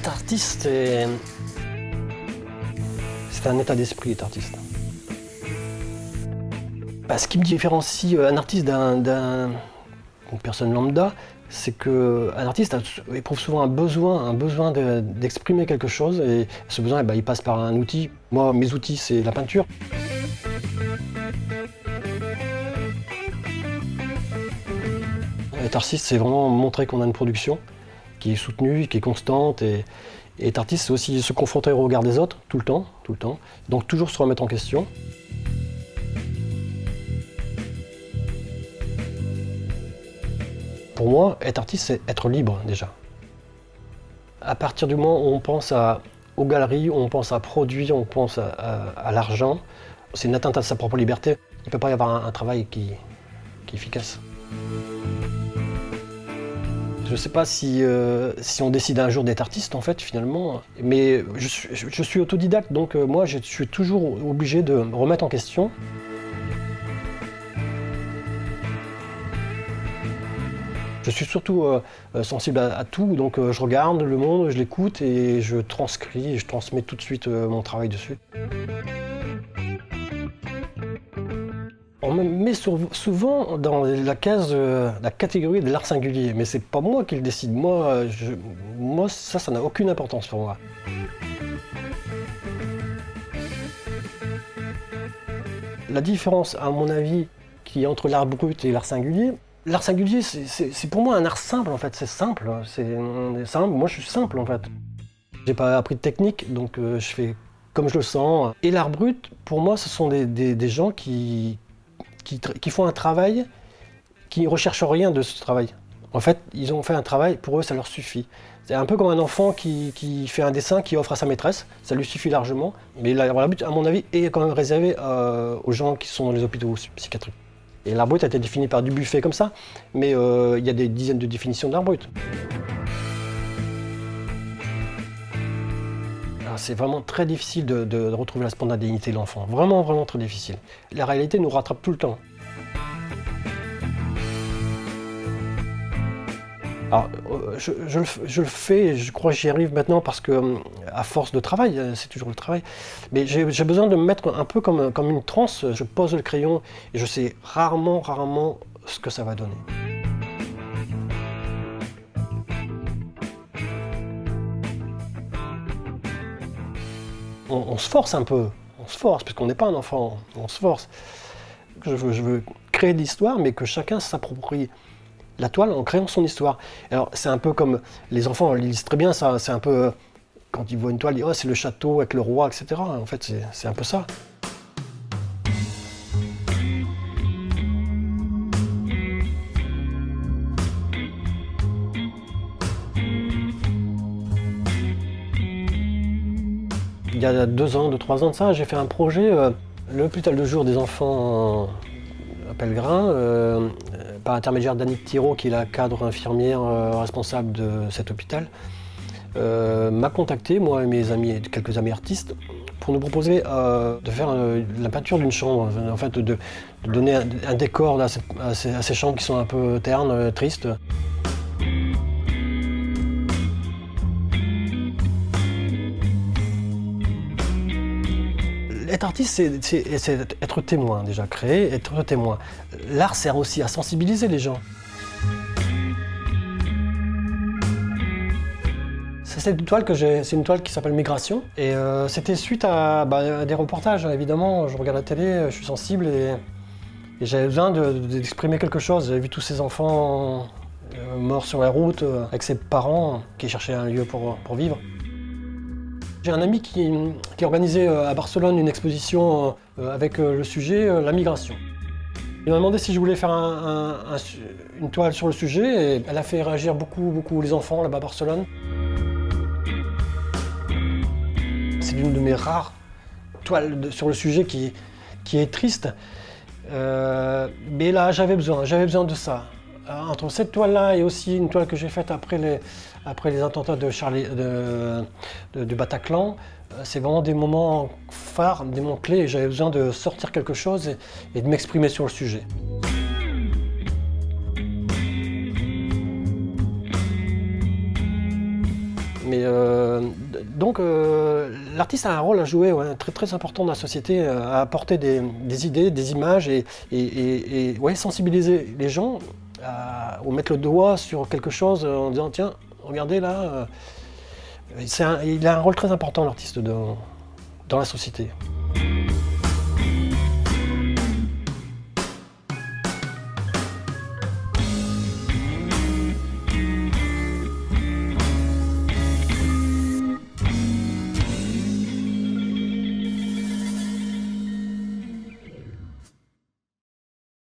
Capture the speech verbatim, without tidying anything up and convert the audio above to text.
Être artiste, c'est c'est un état d'esprit, être artiste. Bah, ce qui me différencie un artiste d'une un, personne lambda, c'est qu'un artiste a, éprouve souvent un besoin, un besoin d'exprimer de, quelque chose, et ce besoin, bah, il passe par un outil. Moi, mes outils, c'est la peinture. Être artiste, c'est vraiment montrer qu'on a une production qui est soutenue, qui est constante. Et, et être artiste, c'est aussi se confronter au regard des autres, tout le temps, tout le temps. Donc toujours se remettre en question. Pour moi, être artiste, c'est être libre, déjà. À partir du moment où on pense à, aux galeries, où on pense à produire, on pense à, à, à l'argent, c'est une atteinte à sa propre liberté. Il ne peut pas y avoir un, un travail qui, qui est efficace. Je ne sais pas si, euh, si on décide un jour d'être artiste, en fait, finalement. Mais je suis, je suis autodidacte, donc euh, moi, je suis toujours obligé de me remettre en question. Je suis surtout euh, sensible à, à tout, donc euh, je regarde le monde, je l'écoute et je transcris, et je transmets tout de suite euh, mon travail dessus. On me met sur, souvent dans la case, euh, la catégorie de l'art singulier, mais c'est pas moi qui le décide. Moi, je, moi ça, ça n'a aucune importance pour moi. La différence, à mon avis, qui est entre l'art brut et l'art singulier, l'art singulier, c'est pour moi un art simple, en fait. C'est simple, c'est simple. Moi, je suis simple, en fait. J'ai pas appris de technique, donc euh, je fais comme je le sens. Et l'art brut, pour moi, ce sont des, des, des gens qui Qui, qui font un travail, qui ne recherchent rien de ce travail. En fait, ils ont fait un travail, pour eux, ça leur suffit. C'est un peu comme un enfant qui, qui fait un dessin, qui offre à sa maîtresse, ça lui suffit largement. Mais l'art brut, à mon avis, est quand même réservé euh, aux gens qui sont dans les hôpitaux psychiatriques. Et l'art brut a été défini par Dubuffet comme ça, mais euh, il y a des dizaines de définitions d'art brut. C'est vraiment très difficile de, de, de retrouver la spontanéité de l'enfant. Vraiment, vraiment très difficile. La réalité nous rattrape tout le temps. Alors, je, je, je le fais, je crois que j'y arrive maintenant parce que, à force de travail, c'est toujours le travail, mais j'ai besoin de me mettre un peu comme, comme une transe. Je pose le crayon et je sais rarement, rarement ce que ça va donner. On, on se force un peu, on se force, parce qu'on n'est pas un enfant, on se force. Je veux, je veux créer de l'histoire, mais que chacun s'approprie la toile en créant son histoire. Alors c'est un peu comme les enfants lisent très bien ça, c'est un peu, quand ils voient une toile, ils disent oh, c'est le château avec le roi, et cetera. En fait, c'est un peu ça. Il y a deux ans, deux, trois ans de ça, j'ai fait un projet, euh, l'hôpital de jour des enfants à Pellegrin, euh, par l'intermédiaire d'Annick Thiraud, qui est la cadre infirmière euh, responsable de cet hôpital, euh, m'a contacté, moi et mes amis, quelques amis artistes, pour nous proposer euh, de faire euh, la peinture d'une chambre, en fait, de, de donner un, un décor à, cette, à, ces, à ces chambres qui sont un peu ternes, euh, tristes. Être artiste, c'est être témoin déjà, créer, être témoin. L'art sert aussi à sensibiliser les gens. C'est une toile que j'ai, c'est une toile qui s'appelle Migration. Et euh, c'était suite à, bah, à des reportages, évidemment. Je regarde la télé, je suis sensible et, et j'avais besoin d'exprimer de, quelque chose. J'avais vu tous ces enfants euh, morts sur la route, euh, avec ses parents qui cherchaient un lieu pour, pour vivre. J'ai un ami qui, qui a organisé à Barcelone une exposition avec le sujet la migration. Il m'a demandé si je voulais faire un, un, un, une toile sur le sujet et elle a fait réagir beaucoup, beaucoup les enfants là-bas à Barcelone. C'est l'une de mes rares toiles de, sur le sujet qui, qui est triste. Euh, mais là, j'avais besoin, j'avais besoin de ça. Entre cette toile-là et aussi une toile que j'ai faite après les, après les attentats de Charlie, de, de, du Bataclan, c'est vraiment des moments phares, des moments clés, et j'avais besoin de sortir quelque chose et, et de m'exprimer sur le sujet. Mais euh, donc euh, l'artiste a un rôle à jouer, ouais, très très important dans la société, à apporter des, des idées, des images et, et, et, et ouais, sensibiliser les gens à, ou mettre le doigt sur quelque chose en disant tiens, regardez là, euh, c'est un, il a un rôle très important l'artiste dans, dans la société.